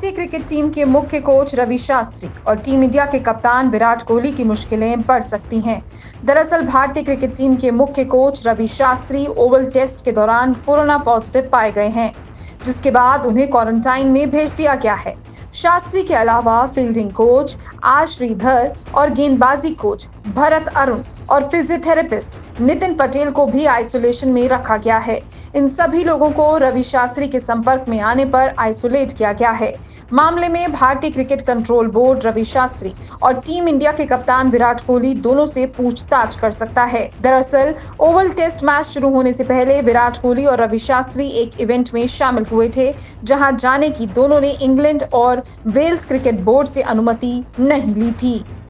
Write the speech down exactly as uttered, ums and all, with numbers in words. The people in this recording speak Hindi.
भारतीय क्रिकेट टीम के मुख्य कोच रवि शास्त्री और टीम इंडिया के कप्तान विराट कोहली की मुश्किलें बढ़ सकती हैं। दरअसल भारतीय क्रिकेट टीम के मुख्य coach Ravi Shastri Oval test के दौरान कोरोना पॉजिटिव पाए गए हैं, जिसके बाद उन्हें क्वारंटाइन में भेज दिया गया है। शास्त्री के अलावा फील्डिंग कोच आर श्रीधर और गेंदबाजी कोच भरत अरुण और फिजियोथेरेपिस्ट नितिन पटेल को भी आइसोलेशन में रखा गया है। इन सभी लोगों को रवि शास्त्री के संपर्क में आने पर आइसोलेट किया गया है। मामले में भारतीय cricket control board Ravi Shastri और टीम इंडिया के कप्तान विराट कोहली दोनों से पूछताछ कर सकता है। दरअसल ओवल टेस्ट मैच शुरू होने से पहले विराट कोहली और रवि शास्त्री एक इवेंट में शामिल हुए थे, जहां जाने की दोनों ने इंग्लैंड और वेल्स क्रिकेट बोर्ड से अनुमति नहीं ली थी।